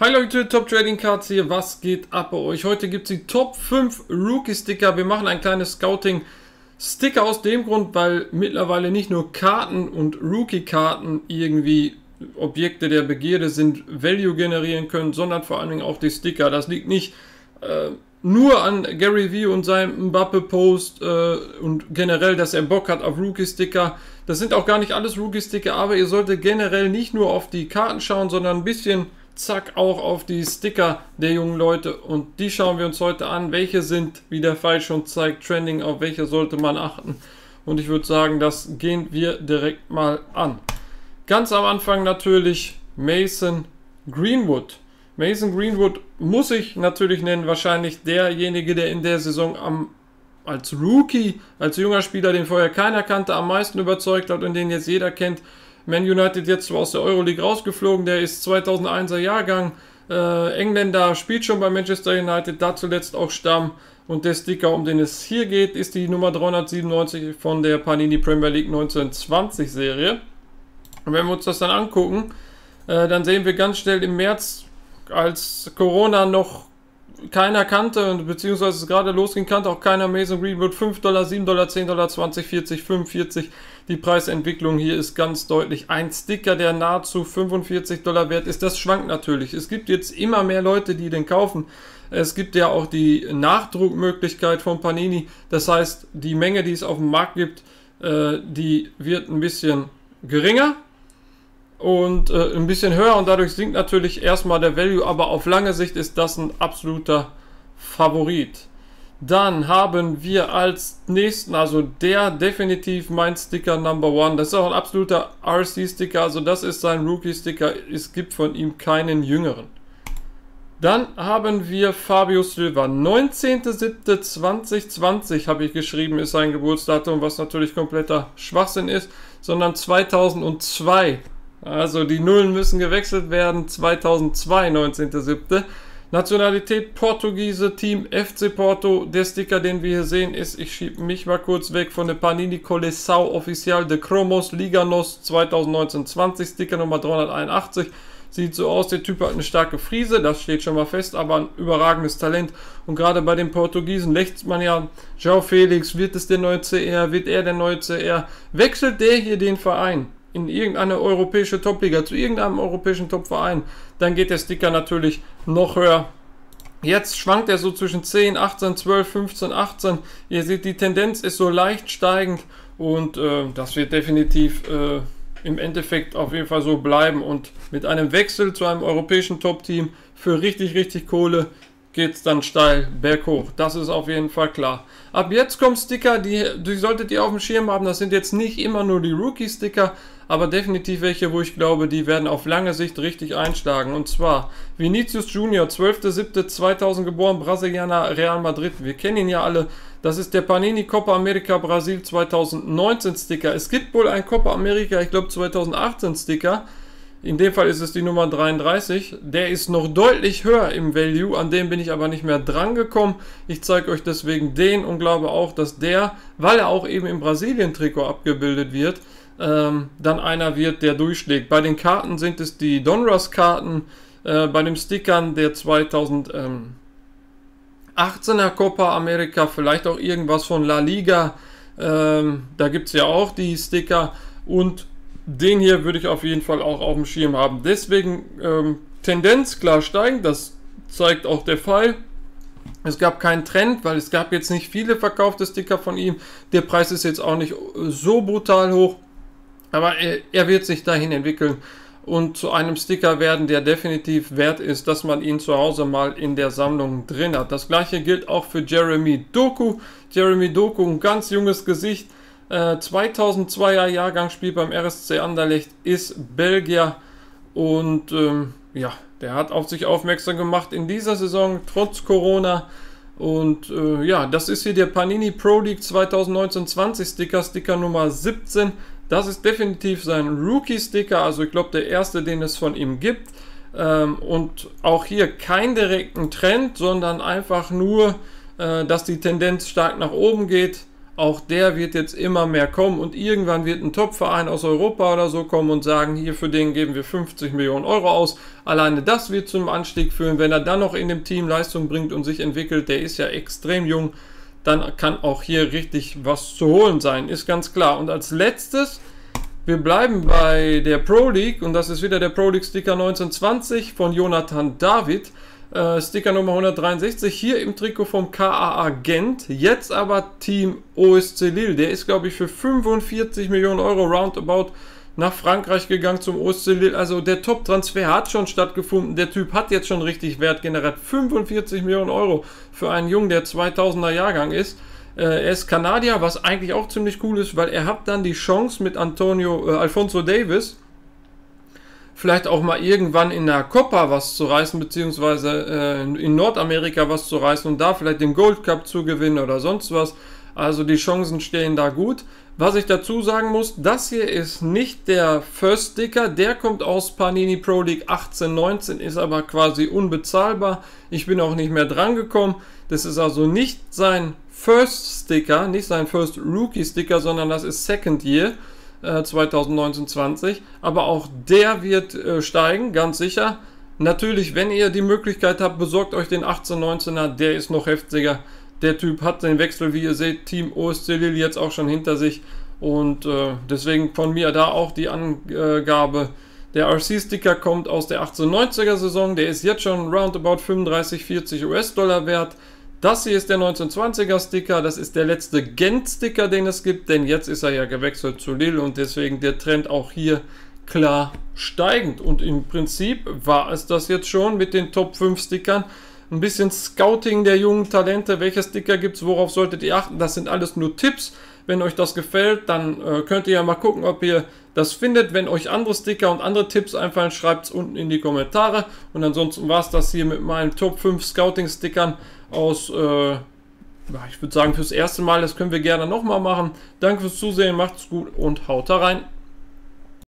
Hi Leute, Top Trading Cards hier, was geht ab bei euch? Heute gibt es die Top 5 Rookie Sticker. Wir machen ein kleines Scouting Sticker aus dem Grund, weil mittlerweile nicht nur Karten und Rookie Karten irgendwie Objekte der Begierde sind, Value generieren können, sondern vor allen Dingen auch die Sticker. Das liegt nicht nur an Gary Vee und seinem Mbappe Post und generell, dass er Bock hat auf Rookie Sticker. Das sind auch gar nicht alles Rookie Sticker, aber ihr solltet generell nicht nur auf die Karten schauen, sondern ein bisschen zack auch auf die Sticker der jungen Leute, und die schauen wir uns heute an. Welche sind, wie der Pfeil schon zeigt, trending, auf welche sollte man achten, und ich würde sagen, das gehen wir direkt mal an. Ganz am Anfang natürlich Mason Greenwood. Mason Greenwood muss ich natürlich nennen, wahrscheinlich derjenige, der in der Saison als Rookie, als junger Spieler, den vorher keiner kannte, am meisten überzeugt hat und den jetzt jeder kennt. Man United jetzt zwar aus der Euroleague rausgeflogen, der ist 2001er Jahrgang, Engländer, spielt schon bei Manchester United, da zuletzt auch Stamm, und der Sticker, um den es hier geht, ist die Nummer 397 von der Panini Premier League 1920 Serie. Und wenn wir uns das dann angucken, dann sehen wir ganz schnell im März, als Corona noch keiner kannte, beziehungsweise es gerade losging, kannte auch keiner Mason Greenwood. $5, $7, $10, 20, 40, 45. Die Preisentwicklung hier ist ganz deutlich. Ein Sticker, der nahezu $45 wert ist, das schwankt natürlich. Es gibt jetzt immer mehr Leute, die den kaufen. Es gibt ja auch die Nachdruckmöglichkeit von Panini. Das heißt, die Menge, die es auf dem Markt gibt, die wird ein bisschen geringer und ein bisschen höher, und dadurch sinkt natürlich erstmal der Value, aber auf lange Sicht ist das ein absoluter Favorit. Dann haben wir als nächsten, also der definitiv mein Sticker Number One, das ist auch ein absoluter RC-Sticker, also das ist sein Rookie-Sticker, es gibt von ihm keinen jüngeren. Dann haben wir Fabio Silva, 19.07.2020 habe ich geschrieben, ist sein Geburtsdatum, was natürlich kompletter Schwachsinn ist, sondern 2002. Also die Nullen müssen gewechselt werden, 2002, 19.07. Nationalität Portugiese, Team FC Porto. Der Sticker, den wir hier sehen, ist, ich schiebe mich mal kurz weg, von der Panini Coleção Oficial de Cromos Liganos 2019-20, Sticker Nummer 381. Sieht so aus, der Typ hat eine starke Frise, das steht schon mal fest, aber ein überragendes Talent. Und gerade bei den Portugiesen lächzt man ja, João Felix, wird es der neue CR, wird er der neue CR? Wechselt der hier den Verein in irgendeine europäische Topliga, zu irgendeinem europäischen Topverein, dann geht der Sticker natürlich noch höher. Jetzt schwankt er so zwischen 10, 18, 12, 15, 18. Ihr seht, die Tendenz ist so leicht steigend, und das wird definitiv im Endeffekt auf jeden Fall so bleiben, und mit einem Wechsel zu einem europäischen Top-Team für richtig, richtig Kohle geht es dann steil berghoch. Das ist auf jeden Fall klar. Ab jetzt kommen Sticker, die solltet ihr auf dem Schirm haben. Das sind jetzt nicht immer nur die Rookie-Sticker, aber definitiv welche, wo ich glaube, die werden auf lange Sicht richtig einschlagen. Und zwar Vinicius Junior, 12.07.2000 geboren, Brasilianer, Real Madrid. Wir kennen ihn ja alle. Das ist der Panini Copa America Brasil 2019 Sticker. Es gibt wohl ein Copa America, ich glaube 2018 Sticker. In dem Fall ist es die Nummer 33. Der ist noch deutlich höher im Value, an dem bin ich aber nicht mehr dran gekommen. Ich zeige euch deswegen den und glaube auch, dass der, weil er auch eben im Brasilien-Trikot abgebildet wird, dann einer wird, der durchschlägt. Bei den Karten sind es die Donruss-Karten, bei den Stickern der 2018er Copa America, vielleicht auch irgendwas von La Liga, da gibt es ja auch die Sticker, und den hier würde ich auf jeden Fall auch auf dem Schirm haben. Deswegen Tendenz klar steigend, das zeigt auch der Pfeil. Es gab keinen Trend, weil es gab jetzt nicht viele verkaufte Sticker von ihm. Der Preis ist jetzt auch nicht so brutal hoch, aber er wird sich dahin entwickeln und zu einem Sticker werden, der definitiv wert ist, dass man ihn zu Hause mal in der Sammlung drin hat. Das gleiche gilt auch für Jeremy Doku. Jeremy Doku, ein ganz junges Gesicht. 2002er Jahrgang, spielt beim RSC Anderlecht, ist Belgier, und ja, der hat auf sich aufmerksam gemacht in dieser Saison, trotz Corona, und ja, das ist hier der Panini Pro League 2019-20 Sticker Nummer 17, das ist definitiv sein Rookie-Sticker, also ich glaube der erste, den es von ihm gibt, und auch hier kein direkten Trend, sondern einfach nur, dass die Tendenz stark nach oben geht. Auch der wird jetzt immer mehr kommen und irgendwann wird ein Top-Verein aus Europa oder so kommen und sagen, hier für den geben wir 50 Millionen Euro aus. Alleine das wird zum Anstieg führen. Wenn er dann noch in dem Team Leistung bringt und sich entwickelt, der ist ja extrem jung, dann kann auch hier richtig was zu holen sein, ist ganz klar. Und als letztes, wir bleiben bei der Pro League und das ist wieder der Pro League Sticker 1920 von Jonathan David. Sticker Nummer 163, hier im Trikot vom KAA Gent, jetzt aber Team OSC Lille. Der ist, glaube ich, für 45 Millionen Euro roundabout nach Frankreich gegangen zum OSC Lille. Also der Top-Transfer hat schon stattgefunden. Der Typ hat jetzt schon richtig Wert generiert. 45 Millionen Euro für einen Jungen, der 2000er Jahrgang ist. Er ist Kanadier, was eigentlich auch ziemlich cool ist, weil er hat dann die Chance mit Alphonso Davies vielleicht auch mal irgendwann in der Copa was zu reißen, beziehungsweise in Nordamerika was zu reißen und da vielleicht den Gold Cup zu gewinnen oder sonst was. Also die Chancen stehen da gut. Was ich dazu sagen muss, das hier ist nicht der First Sticker, der kommt aus Panini Pro League 18/19, ist aber quasi unbezahlbar. Ich bin auch nicht mehr dran gekommen. Das ist also nicht sein First Sticker, nicht sein First Rookie Sticker, sondern das ist Second Year. 2019-20, aber auch der wird steigen, ganz sicher. Natürlich, wenn ihr die Möglichkeit habt, besorgt euch den 18-19er, der ist noch heftiger. Der Typ hat den Wechsel, wie ihr seht, Team OSC Lille jetzt auch schon hinter sich und deswegen von mir da auch die Angabe. Der RC-Sticker kommt aus der 1890er Saison, der ist jetzt schon roundabout 35-40 US-Dollar wert. Das hier ist der 1920er Sticker, das ist der letzte Gent-Sticker, den es gibt, denn jetzt ist er ja gewechselt zu Lille und deswegen der Trend auch hier klar steigend. Und im Prinzip war es das jetzt schon mit den Top 5 Stickern. Ein bisschen Scouting der jungen Talente, welche Sticker gibt es, worauf solltet ihr achten, das sind alles nur Tipps. Wenn euch das gefällt, dann könnt ihr ja mal gucken, ob ihr das findet. Wenn euch andere Sticker und andere Tipps einfallen, schreibt es unten in die Kommentare. Und ansonsten war es das hier mit meinen Top 5 Scouting-Stickern aus, ich würde sagen, fürs erste Mal. Das können wir gerne nochmal machen. Danke fürs Zusehen, macht's gut und haut da rein.